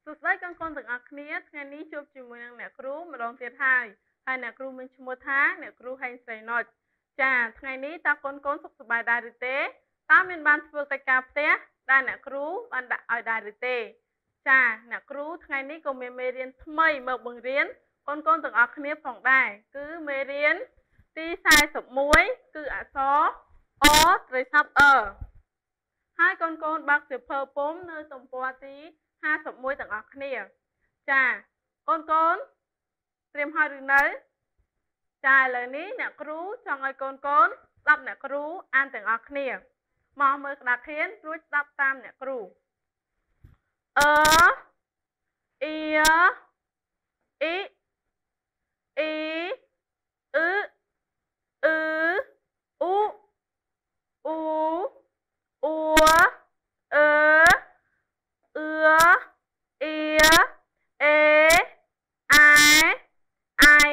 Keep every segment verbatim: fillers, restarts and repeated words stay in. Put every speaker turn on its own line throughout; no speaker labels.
សួស្តីកូនៗទាំងអស់គ្នាថ្ងៃនេះជួបជាមួយនឹងអ្នកគ្រូម្ដងទៀតហើយហើយអ្នកគ្រូមានឈ្មោះថាអ្នកគ្រូហេងស្រីនុចចាថ្ងៃនេះតើកូនកូនសុខសប្បាយដែរឬទេតើមានបានធ្វើកិច្ចការផ្ទះដែលអ្នកគ្រូបានដាក់ឲ្យដែរឬទេចាអ្នកគ្រូថ្ងៃនេះក៏មានមេរៀនថ្មីមកបង្រៀនកូនកូនទាំងអស់គ្នាផងដែរគឺមេរៀនទីសែសិបមួយគឺអក្សរអត្រីស័ព្ទអហើយកូនកូនបើកសៀវភៅពុម្ពនៅទំព័រទីห้าสิบមួយទាំងអស់គ្នាចាកូនកូនត្រៀមហើយឬនៅចាឥឡូវនេះអ្នកគ្រូចង់ឲ្យកូនកូនស្ដាប់អ្នកគ្រូអានទាំងអស់គ្នាមកមើលក្តារខៀនរួចស្ដាប់តាមអ្នកគ្រូអឺអ៊ីអ៊ីអ៊ីអ៊ឺអ៊ឺអ៊ូអ៊ូអ៊ូអឺអឺអ៊ីអេអាយអៃ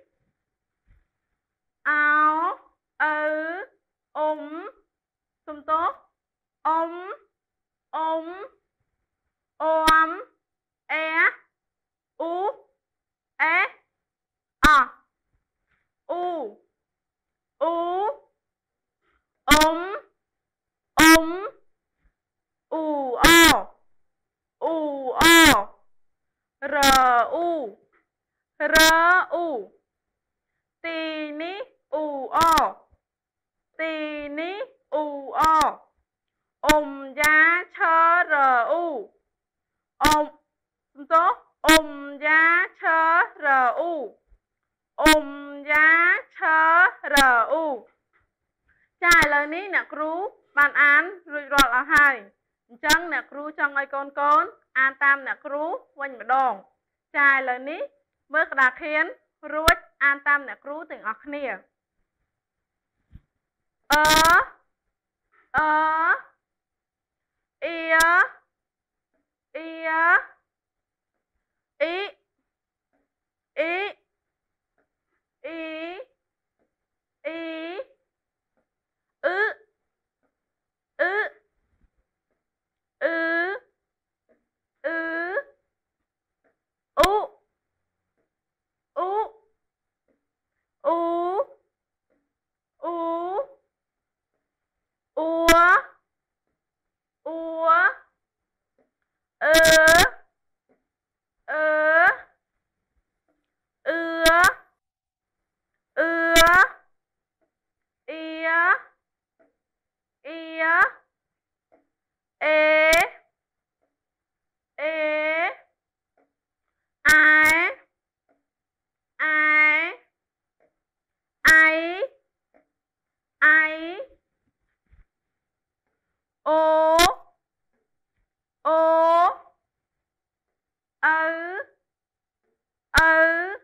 អោអឺអ៊ុំសំទោសអ៊ុំអ៊ុំអ៊ំអែអ៊ូអេអអ៊ូអ៊ូអ៊ុំអ៊ុំអ៊ូអអ៊ូអរអ៊ូរអ៊ូទីនេះអ៊ូអទីនេះអ៊ូអអ៊ុំយ៉ាឈរអ៊ូអ៊ុំសំទោសអ៊ុំយ៉ាឈរអ៊ូអ៊ុំយ៉ាឈរអ៊ូចាឥឡូវនេះអ្នកគ្រូបានអានរួចរាល់អស់ហើយអញ្ចឹងអ្នកគ្រូចង់ឲ្យកូនកូនអានតាមអ្នកគ្រូវិញម្ដងចាឥឡូវនេះមើលក្តារខៀនរួចអានតាមអ្នកគ្រូទាំងអស់គ្នាអអអ៊ីអ៊ីអ៊ីអ៊ីអ៊ីអ៊ីអ៊ឺអ៊ឺអឺអឺអ៊ូអ៊ូអ៊ូអ៊ូអ៊ូអ៊ូអ៊ូអឺអឺអឺអឺអ៊ីអ៊ីអេអេអាយអាយអៃអៃអូអូអៅអៅ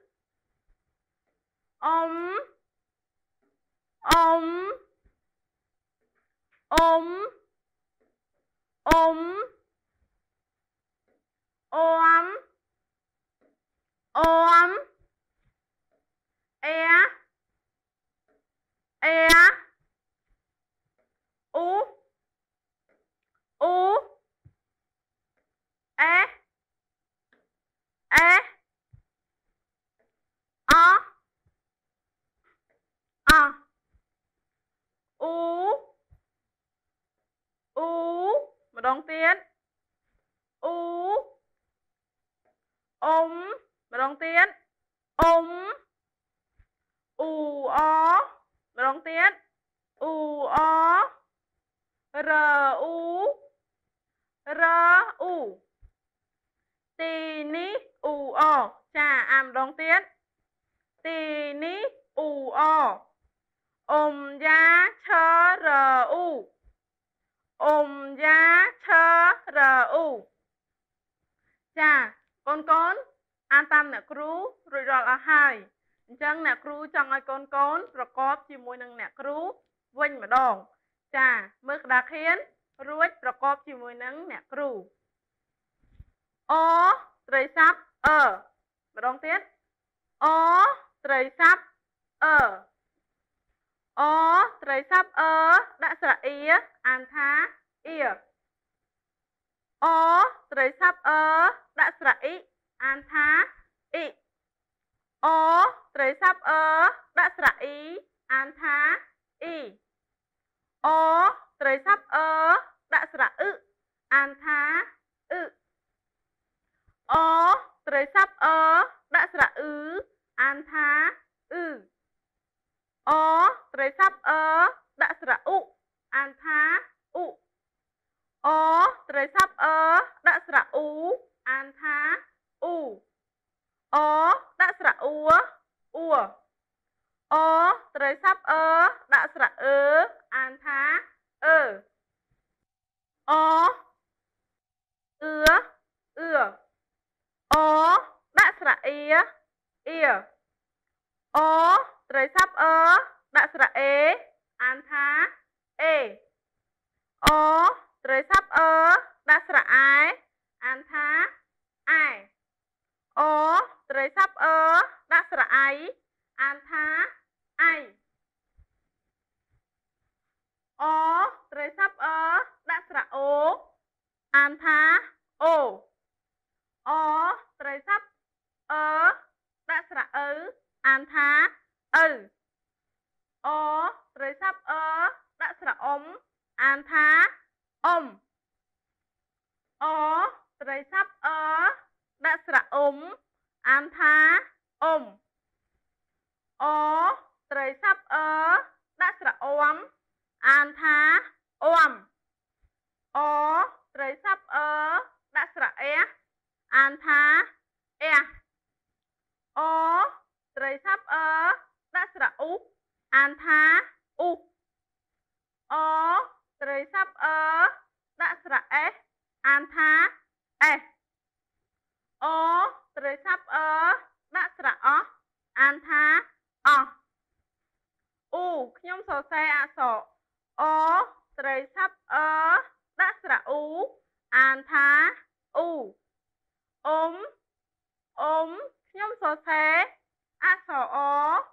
អ៊ំអ៊ំអ៊ំអ៊ំអ៊ំអ៊ំអែអែអ៊ូអ៊ូអេអេអអអ៊ូអ៊ូម្ដងទៀតអ៊ូអ៊ុំម្ដងទៀតអ៊ុំអ៊ូអម្ដងទៀតអ៊ូអរអ៊ូរអ៊ូទីនេះអ៊ូអចាអាម្ដងទៀតទីនេះអ៊ូអអ៊ុំយ៉ាឈរអ៊ូអ៊ុំយ៉ាឈរអ៊ូចាកូនកូនអានតាមអ្នកគ្រូរួចរាល់អស់ហើយអញ្ចឹងអ្នកគ្រូចង់ឲ្យកូនកូនប្រកបជាមួយនឹងអ្នកគ្រូវិញម្ដងចាមើលក្តារខៀនរួចប្រកបជាមួយនឹងអ្នកគ្រូអត្រីស័ព្ទអម្ដងទៀតអត្រីស័ព្ទអអត្រីស័ព្ទអដាក់ស្រៈអ៊ីអានថាអ៊ីអត្រីស័ព្ទអដាក់ស្រៈអ៊ីអានថាអ៊ីអត្រីស័ព្ទអដាក់ស្រៈអ៊ីអានថាអ៊ីអត្រីស័ព្ទអដាក់ស្រៈអ៊ឹអានថាអ៊ឹអត្រីស័ព្ទអដាក់ស្រៈអ៊ឺអានថាអ៊ឺអត្រីស័ព្ទអដាក់ស្រៈអ៊ុអានថាអ៊ុអត្រីស័ព្ទអដាក់ស្រៈអ៊ូអានថាអ៊ូអដាក់ស្រៈអ៊ូអ៊ូអត្រីស័ព្ទអដាក់ស្រៈអឺអានថាអឺអអឺអឺអដាក់ស្រៈអៀអៀអត្រីស័ព្ទអដាក់ស្រៈអេអានថាអេអត្រីស័ព្ទអដាក់ស្រៈអែអានថាអែអត្រីស័ព្ទអដាក់ស្រៈអៃអានថាអៃអត្រីស័ព្ទអដាក់ស្រៈអូអានថាអូអត្រីស័ព្ទអដាក់ស្រៈអ៊ូអានថាអ៊ូអត្រីស័ព្ទអដាក់ស្រៈអ៊ំអានថាអ៊ំអត្រីស័ព្ទអដាក់ស្រៈអ៊ុំអានថាអ៊ុំអត្រីស័ព្ទអដាក់ស្រៈអ៊ំអានថាអ៊ំអត្រីស័ព្ទអដាក់ស្រៈអះអានថាអះអត្រីស័ព្ទអដាក់ស្រៈអ៊ូអានថាអ៊ូអត្រីស័ព្ទអដាក់ស្រៈអេសអានថាអេសអត្រីស័ព្ទអដាក់ស្រៈអោះអានថាអោះអ៊ូខ្ញុំសរសេរអក្សរអត្រីស័ព្ទអដាក់ស្រៈអ៊ូអានថាអ៊ូអ៊ំអ៊ំខ្ញុំសរសេរអក្សរអ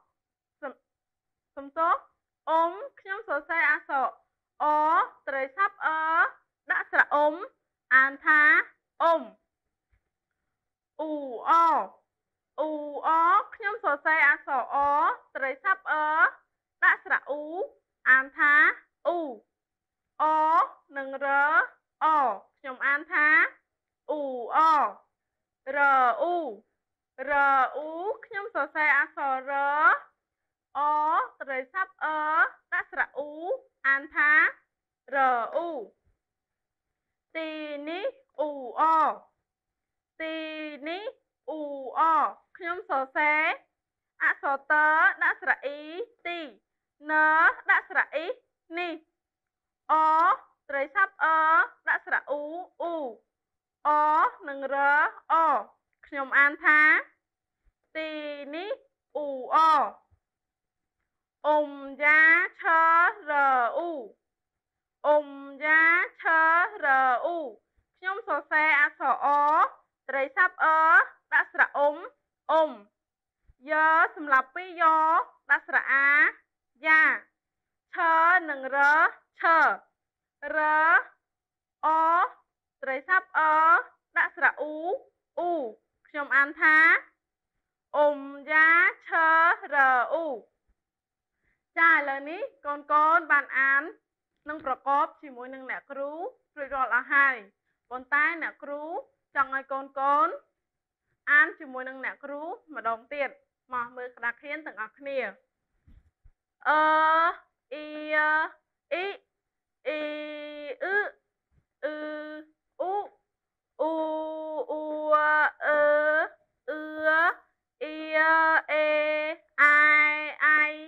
សំទោសអ៊ំខ្ញុំសរសេរអក្សរអត្រីស័ព្ទអដាក់ស្រៈអ៊ំអានថាអ៊ំអ៊ូអអ៊ូអខ្ញុំសរសេរអក្សរអត្រីស័ព្ទអដាក់ស្រៈអ៊ូអានថាអ៊ូអនិងរអខ្ញុំអានថាអ៊ូអរអ៊ូរអ៊ូខ្ញុំសរសេរអក្សររអត្រីស័ព្ទអដាក់ស្រៈអ៊ូអានថារអ៊ូទីនេះអ៊ូអទីនេះអ៊ូអខ្ញុំសរសេរអក្សរតដាក់ស្រៈអ៊ីទីណដាក់ស្រៈអ៊ីនេះអត្រីស័ព្ទអដាក់ស្រៈអ៊ូអ៊ូអនិងរអខ្ញុំអានថាទីនេះអ៊ូអអ៊ុំយ៉ាឆរអ៊ូអ៊ុំយ៉ាឆរអ៊ូខ្ញុំសរសេរអក្សរអត្រីស័ព្ទអដាក់ស្រៈអ៊ុំអ៊ុំយើសម្រាប់ពីរយ៉ដាក់ស្រៈអាយ៉ាឆនិងរឆរអត្រីស័ព្ទអដាក់ស្រៈអ៊ូអ៊ូខ្ញុំអានថាអ៊ុំយ៉ាឆរអ៊ូចាឥឡូវនេះកូនកូនបានអាននិងប្រកបជាមួយនឹងអ្នកគ្រូរួចរាល់អស់ហើយប៉ុន្តែអ្នកគ្រូចង់ឲ្យកូនកូនអានជាមួយនឹងអ្នកគ្រូម្ដងទៀតមកមើលក្តារខៀនទាំងអស់គ្នាអឺអ៊ីអ៊ីអ៊ីអ៊ឺអ៊ឺអ៊ូអ៊ូអ៊ូអឺអឺអ៊ីអេអាយអាយ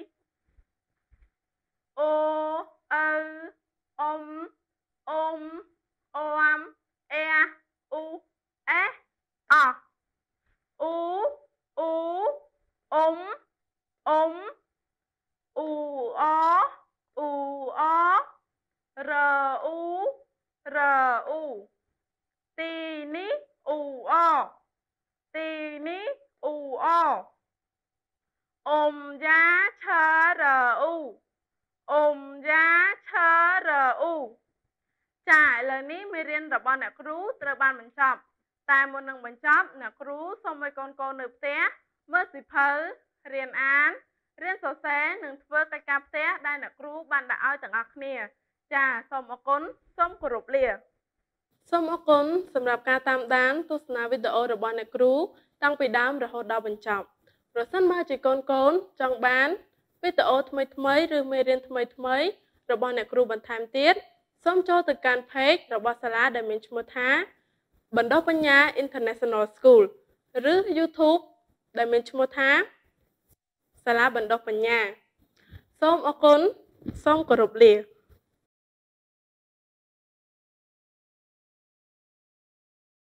អូអៅអ៊ំអ៊ំអ៊ំអែអ៊ូអេអអអ៊ូអ៊ូអ៊ំអ៊ំអ៊ូអអ៊ូអរអ៊ូរអ៊ូទីនេះអ៊ូអទីនេះអ៊ូអអ៊ំយ៉ាឆរអ៊ូអ៊ំយ៉ាឆរអ៊ូចាឥឡូវនេះមេរៀនរបស់អ្នកគ្រូត្រូវបានបញ្ចប់តែមុននឹងបញ្ចប់អ្នកគ្រូសូមឲ្យកូនៗនៅផ្ទះមើលសៀវភៅរៀនអានរៀនសរសេរនិងធ្វើកិច្ចការផ្ទះដែលអ្នកគ្រូបានដាក់ឲ្យទាំងអស់គ្នាចាសូមអរគុណសូមគោរពលាសូមអរគុណសម្រាប់ការតាមដានទស្សនាវីដេអូរបស់អ្នកគ្រូតាំងពីដើមរហូតដល់បញ្ចប់ប្រសិនបើជាកូនកូនចង់បានវីដេអូថ្មីថ្មីឬមេរៀនថ្មីថ្មីរបស់អ្នកគ្រូបន្ថែមទៀតសូមចូលទៅកាន់ page របស់សាលាដែលមានឈ្មោះថាបណ្ដុះបញ្ញា International School ឬ YouTube ដែលមានឈ្មោះថាសាលាបណ្ដុះបញ្ញាសូមអរគុណសូមគោរពលា